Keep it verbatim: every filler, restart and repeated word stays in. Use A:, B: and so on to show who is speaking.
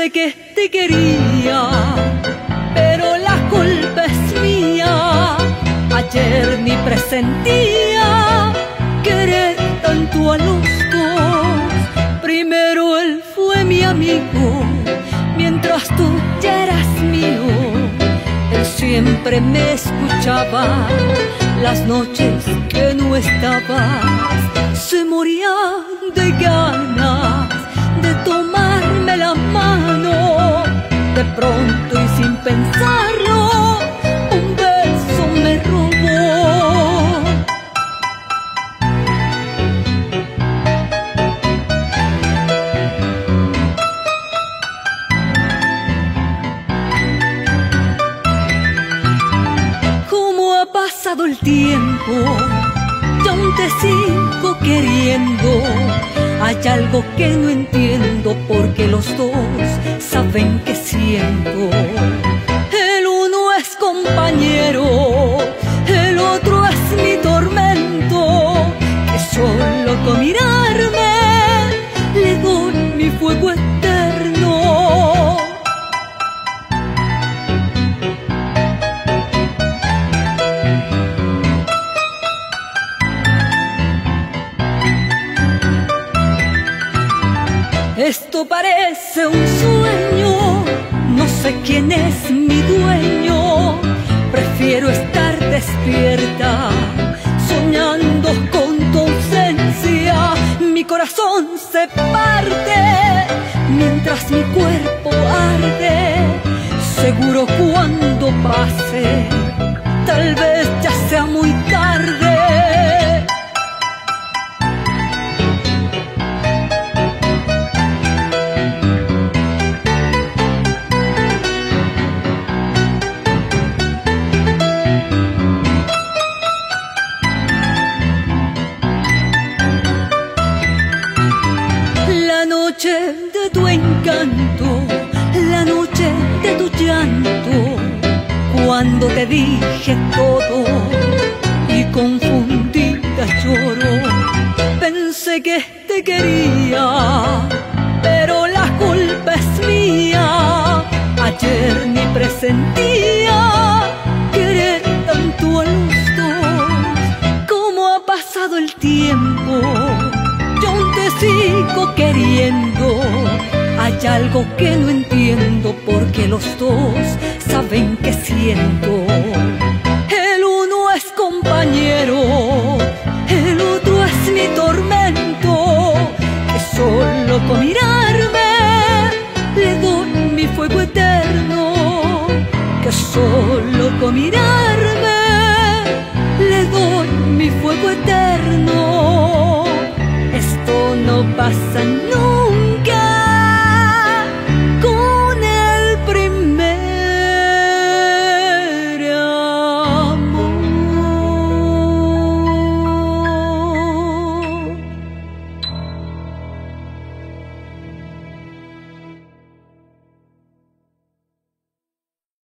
A: Pensé que te quería, pero la culpa es mía. Ayer ni presentía querer tanto a los dos. Primero él fue mi amigo, mientras tú ya eras mío. Él siempre me escuchaba las noches que no estabas. Se moría de ganas de tomarme la mano. De pronto y sin pensarlo, un beso me robó. ¿Cómo ha pasado el tiempo? Yo aún te sigo queriendo. Hay algo que no entiendo, porque los dos saben que siento. El uno es compañero, el otro es mi tormento, que solo con mirarme le doy mi fuego eterno. Esto parece un sueño, no sé quién es mi dueño. Prefiero estar despierta, soñando con tu ausencia. Mi corazón se parte, mientras mi cuerpo arde. Seguro cuando pase, tal vez ya sea muy tarde. La noche de tu encanto, la noche de tu llanto, cuando te dije todo y confundida lloro. Pensé que te quería, pero la culpa es mía. Ayer ni presentía querer tanto a los dos. ¿Cómo ha pasado el tiempo? Yo aún te sigo queriendo. Hay algo que no entiendo, porque los dos saben que siento. El uno es compañero, el otro es mi tormento, que solo con mirarme le doy mi fuego eterno. Que solo con mirarme le doy mi fuego eterno. Esto no pasa nunca.